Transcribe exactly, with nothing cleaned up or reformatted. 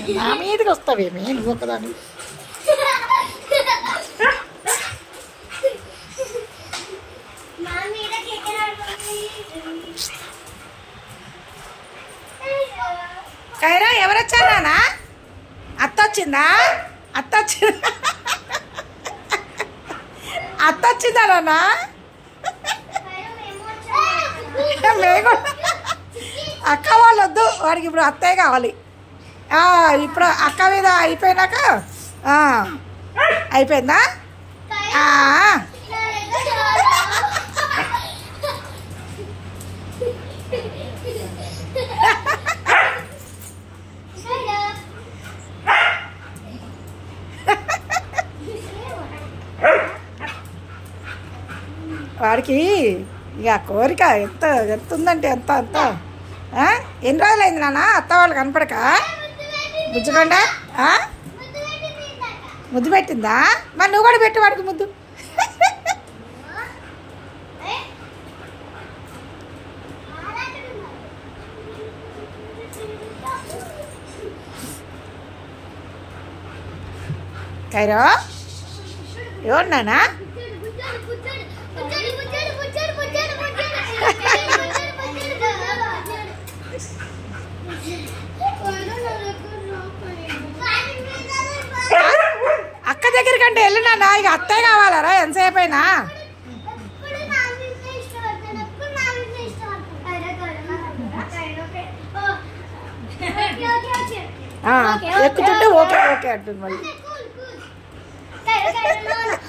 నా మీదకి వస్తావేమి నువ్వు ఒకదాన్ని. కైరా ఎవరు వచ్చారా? అత్త వచ్చిందా? అత్త వచ్చిందా? అత్త వచ్చిందా నాన్న? మేము అక్క వాళ్ళు వద్దు, వాడికి ఇప్పుడు అత్తయ్య కావాలి. ఇప్పుడు అక్క మీద అయిపోయినాక అయిపోయిందా? వాడికి ఇక కోరిక ఎంత ఎంత ఉందంటే ఎంత అంత. ఎన్ని రోజులైంది నాన్న అత్త వాళ్ళు కనపడక? బుజ్జుకొండ ముద్దు పెట్టిందా? మరి నువ్వు కూడా పెట్టు వాడికి ముద్దు. కైరో ఎవరు నాన్న? అక్క దగ్గరికి అంటే వెళ్ళినా ఇక అత్తయ్య కావాలరా ఎంతసేపు అయినా? ఎక్కుతుంటే ఓకే ఓకే అంటుంది మళ్ళీ.